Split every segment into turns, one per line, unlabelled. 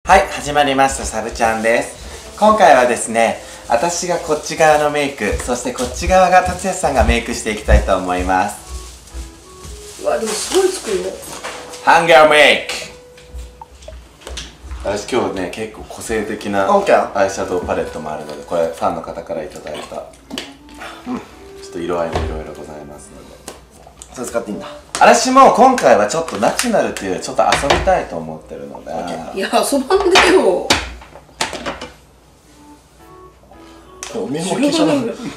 はい、始まりました。サブちゃんです。今回はですね、私がこっち側のメイク、そしてこっち側が達也さんがメイクしていきたいと思います。
うわ、でもすごい作るね。
ハンガーメイク。私今日ね、結構個性的なアイシャドウパレットもあるので、これファンの方からいただいた、ちょっと色合いもいろいろございますので、
それ使っていいんだ。
私も今回はちょっとナチュラルっていうよりちょっと遊びたいと思ってるので、
いや、遊ばんでよ。
お目も消さない。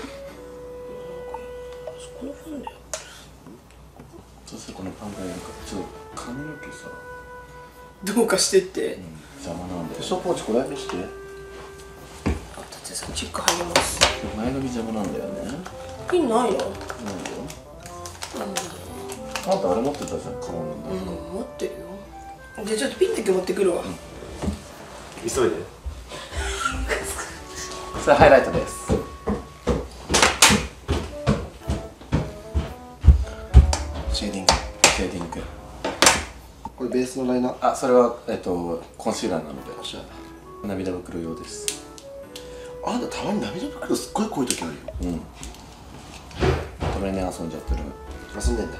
そしてこのパンがなんかちょっと髪の毛さ、
どうかしてって。
邪魔なんで。
化粧ポーチこれ見して。
あ、達也さんチェック入ります。
前髪邪魔なんだよね。
ピンないの？
あんたあれ持ってたじゃん、顔の。
持ってるよ。じゃあちょっとピンだけ持ってくるわ。
急いで。
それハイライトです。
シェーディング。
シェーディング。
これベースのライナー。
あ、それはコンシーラーなので。
おしゃれ。
涙袋用です。
あんたたまに涙袋すっごい濃い時あるよ。
これね、遊んじゃってる。
遊んでんだ。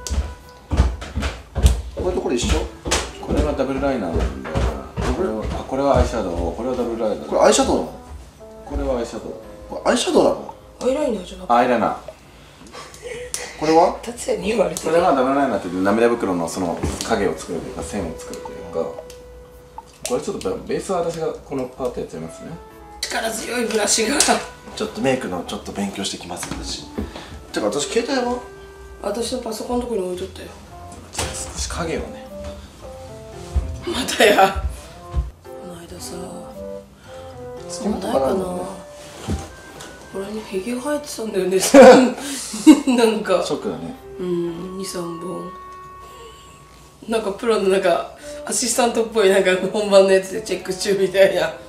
これとこれ一緒？
これはダブルライナーなんで、これはアイシャドウ、これはダブルライナー。
これアイシャドウなの？
これはアイシャドウ。
これアイシャドウなの？
アイライナーじゃなくて。
アイライナー。
これは？
達也に言われてる。
これはダブルライナーっていう涙袋のその影を作るというか線を作るというか、これちょっとベースは私がこのパートやっちゃいますね。
力強いブラシが。
ちょっとメイクのちょっと勉強してきます私。てか私携帯は？
私のパソコンのとこに置いとったよ。
少し影をね。
またや。この間さ、そうないかな。これにヘゲ生えてたんだよね。なんか。
ショックだね。
2、3本。なんかプロのなんかアシスタントっぽいなんか本番のやつでチェック中みたいな。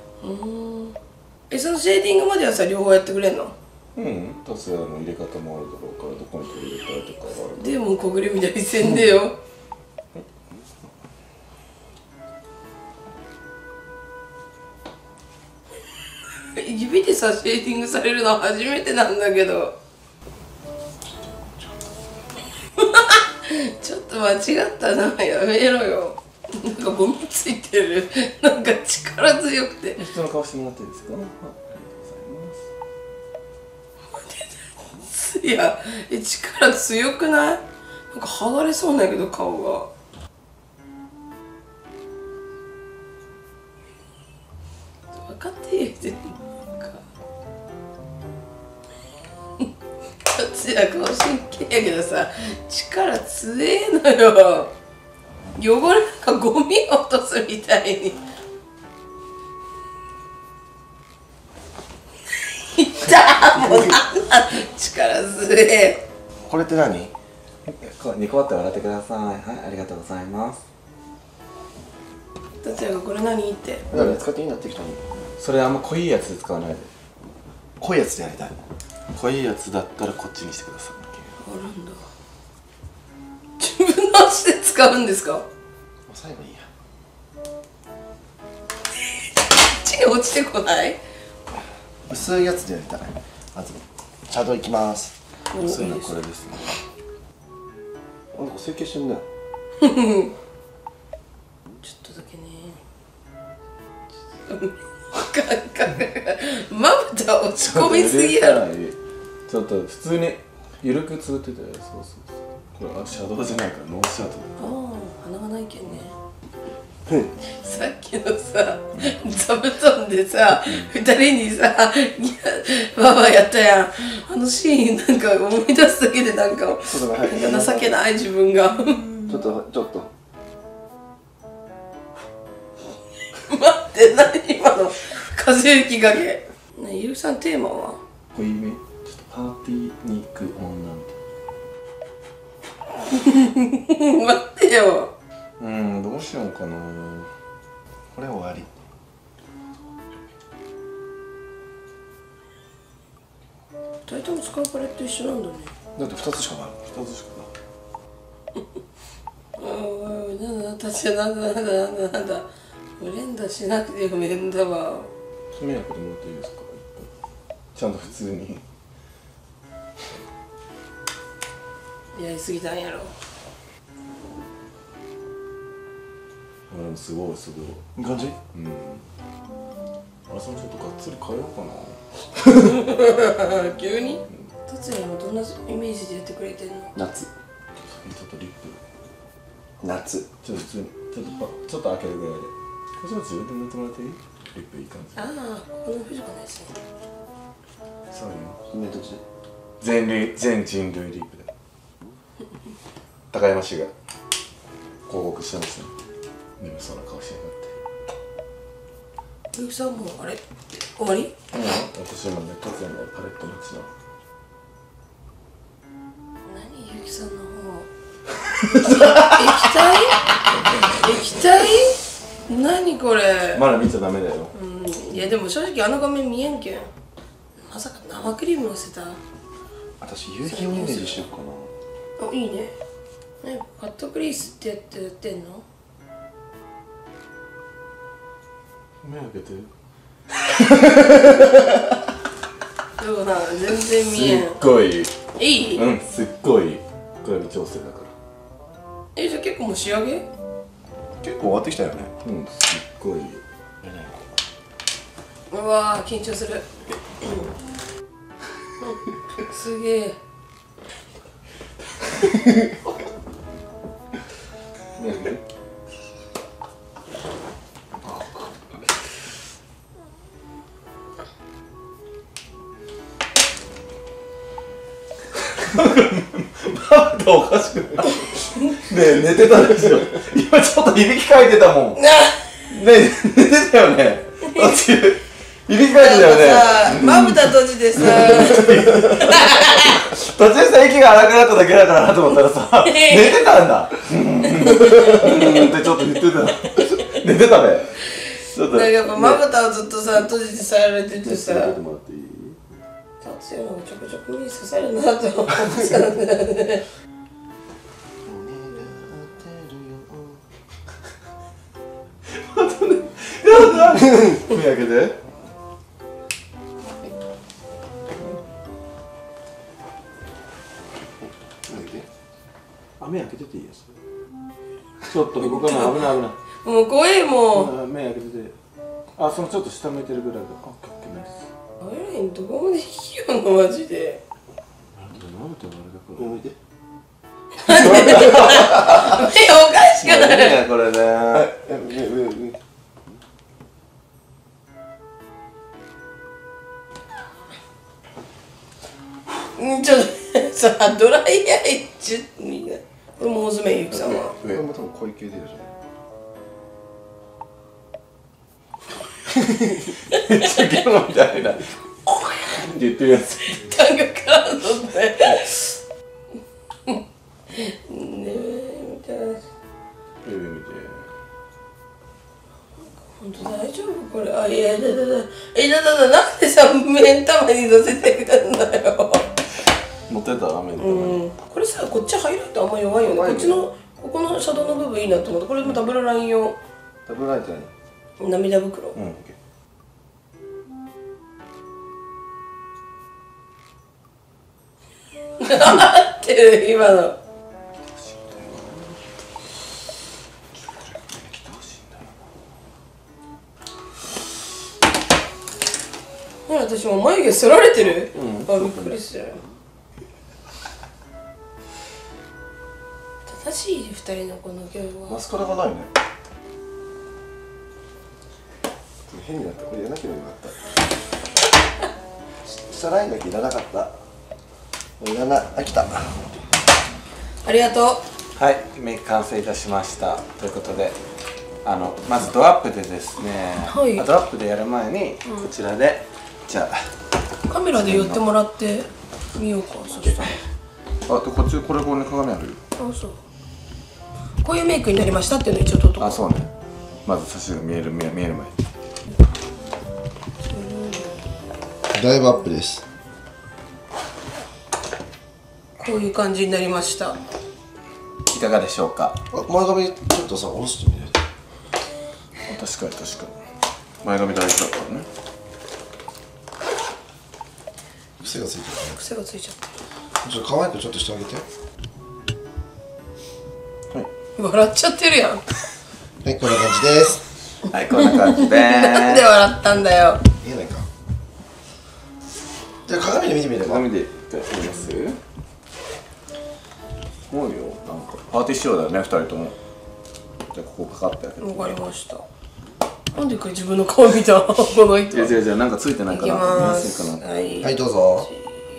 そのシェーディングまではさ両方やってくれんの？
達也の入れ方もあるだろうから、どこに取り入れたいとかはある。
でも小暮みたいにせんでよ。指でさシェーディングされるの初めてなんだけど。ちょっと間違ったな、やめろよ。なんかゴミついてる。なんか力強くて。
人の顔してもらっていいですか？
いや、力強くない？なんか剥がれそうだけど顔が。分かって言ってんのか。達也顔真剣やけどさ、力強えのよ。汚れなんかゴミ落とすみたいに。いったもうなんだ力強え。
これって何？
ニコって笑ってください。はい、ありがとうございます。
達也がこれ何って。
使っていいんだってきたの。
それあんま濃いやつで使わないで。
濃いやつでやりたい。
濃いやつだったらこっちにしてください。
あるんだ。自分の足で使うんですか？
最後いいや。
血が落ちてこない？
薄いやつでやりたい。まずシャドウいきます。
薄いのこれですね。
なんか整形してんね。
ちょっとだけね。まぶた落ち込みすぎやろ。
ちょっと普通に緩くつぶってたよ。そうそうそう。これはシャドウじゃないからノーシャドウ。
ああ、鼻がないけんね。
さ
っきのさ、座布団でさ、2人にさ、ババやったやん。あのシーンなんか思い出すだけでなんか情けない自分が。
ちょっと。
待って、何今の風吹きかけ。ね、ゆうさんテーマは？
濃いめ。ちょっとパーティーに行く女みたいな。
待ってよ。
どうしようかな。
これ終わり。
2人とも使うパレット一緒なんだね。
だって2つしかない。
2つしかない。
なんだ、達也なんだ。 ブレンダーしなくてよ、面だわ。
爪やけどもらっていいですか？ちゃんと普通に
やりすぎたんやろ。
すごいすごい。いい感じ？うん。あそこちょっとがっつり変えようかな。
急に？達也今どんなイメージでやってくれてんの？
夏。ちょっとリップ。夏。ちょっと普通にちょっと開けるぐらいで。ちょっと自分で塗ってもらっていい？リップいい感じ。
ああ、この藤子のやつね。
そうよ。
ね、どっちで？
全人類リップで。高山氏が広告してますね。眠そうな顔してやがって。
ゆうきさんもあれ終わり？
私今ね、達也のパレット持ちな。
何ゆうきさんの方液体何これ。
まだ見ちゃダメだよ。
いやでも正直あの画面見えんけん。まさか生クリームのせた。
私夕日をイメージしようかな。
あ、いいね。カットクリースってやってんの？
目開けて。
どうなの？全然見えん。
すっごい
いい？
すっごいこれ微調整だから。
じゃあ結構もう仕上げ？
結構終わってきたよね。
すっごい。
うわー緊張する。すげえ。
目開けて。おかしくない？ねえ、寝てたでしょ。今ちょっといびきかいてたもん。ねえ、寝てたよね。途中いびきかいてたよね。
まぶた閉じてさ。
途中さ、息が荒くなっただけだからなと思ったらさ、寝てたんだ。ってちょっと言ってた。寝てたべ。ちょっと。
やっぱまぶたをずっとさ閉じてさられててさ。
やってもらっていい？
達也のちょこちょこに刺さるなと思ってたんだよね。
目開けて。目開けてていいよ。ちょっと動かない。危ない危ない。
もう怖いもん。
目開けてて。あ、そのちょっと下向いてるぐらいだ。あ、オッケーナイス。
アイラインどこまで引きよんのマジで。
なんであれだから。
向いて。
目おかしくない？
ねこれね。
ちょっとさドライヤーみんな。これも大詰めゆきさんは。
これも多分小池出るじゃ
めっちゃゲームみたいな。って言ってるやつ。
タングからのね。ねえみたいな。
見て。
本当大丈夫これ？あ、いやなんでさ目ん玉に乗せてくんだよ。
持ってたラーメン
これさこっちハイライトあんま弱いよね。こっちのここのシャドウの部分いいなと思った。これもダブルライン用
ダブルライト何？
涙袋。
うん。
合ってる今の。私も眉毛剃られてる？あ、びっくりしたよ。正しい2人のこの業は。
マスカラがないね。変になった。これやらなきゃよかった。下ラインだけいらなかった。いらない。あ、来た。
ありがとう。
はい、メイク完成いたしましたということで、まずドアップでですね、
はい
ドアップでやる前にこちらで、じゃ
カメラで寄ってもらってみようか。そしたら
あ、でこっちこれこれ鏡あるよ。
あ、そうこういうメイクになりましたっていうの一応撮っとこう。
あ、そうね。まず写真が見える前。
だいぶアップです。
こういう感じになりました。
あいかがでしょうか。
あ、前髪ちょっとさ、下ろしてみる。
確かに前髪大事だからね。
癖がついてるね。
癖がついちゃって
ちょっと可愛くちょっとしてあげて。
る。笑っちゃってるやん。
はい、こんな感じです。
はいこんな感じで
なんで笑ったんだよ。
見えないか。じゃあ鏡で見てみれば。
鏡で一回撮りますもうよ、なんかパーティー仕様だよね、2人とも。じゃあここかかってあげて。
わかりました。なんでか自分の顔見たこの人。
違うなんかついてない
いき
かな、見や
ますす。
いかな。
はい。
はい、どうぞ。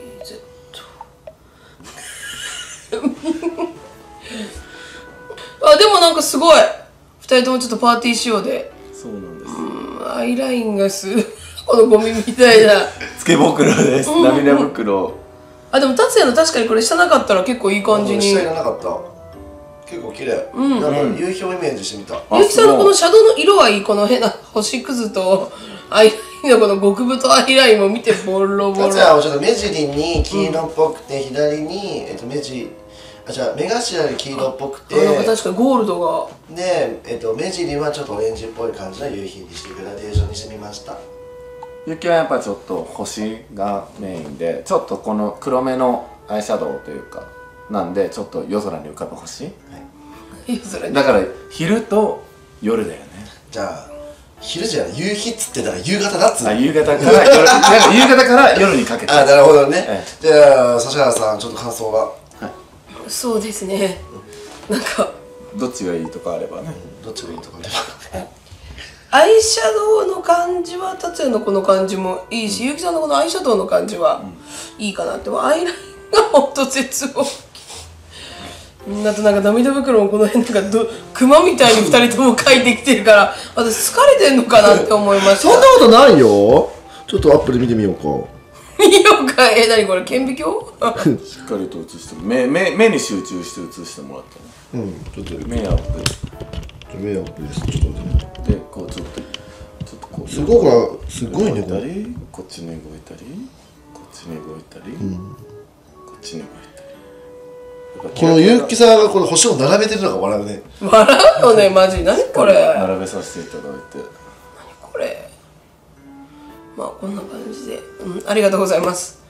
あ、でもなんかすごい。二人ともちょっとパーティー仕様で。
そうなんです。
アイラインがこのゴミみたいな。
つけ袋です。涙袋。
あ、でも達也の確かにこれ下なかったら結構いい感じに。
下いらなかった。結構綺麗。なんか夕日をイメージしてみた。
ゆうきさんのこのシャドウの色はいい。この変な星屑とアイラインのこの極太アイラインも見てボロボロ。
達也はちょっと目尻に黄色っぽくて、左に目頭に黄色っぽくて、
なんか確かにゴールドが。
で、目尻はちょっとオレンジっぽい感じの夕日にしてグラデーションにしてみました。
雪はやっぱちょっと星がメインで、ちょっとこの黒めのアイシャドウというかなんで、ちょっと夜空に浮かぶ星、
それ
だから昼と夜だよね。
じゃあ昼じゃない、夕日っつってたら夕方だっつうの。
夕方から夜なんか夕方から夜にかけて。
あ、なるほどね。じゃあ指原さん、ちょっと感想が。
そうですね。なんか
どっちがいいとかあればね。
どっちがいいとかね。
アイシャドウの感じは達也のこの感じもいいし、ゆうきさんのこのアイシャドウの感じはいいかなって。アイラインがほんと絶望。あとなんか涙袋もこの辺なんかクマみたいに2人とも描いてきてるから、私疲れてんのかなって思いました。
そんなことないよ。ちょっとアップで見てみようか。
見ようか。何これ顕微鏡？
しっかりと映して目に集中して映してもらったね。
ちょっと
目アップ
目アップです。ちょっと待ってね。
で、こうちょっとこう
すごいほら、すごいねこれ。
こっちに動いたり、こっちに動いたり、こっちに動いたり。
このゆうきさんがこの星を並べてるのが笑うね。
笑うのね、マジ。何これ。
並べさせていただいて。
これ。まあこんな感じで、ありがとうございます。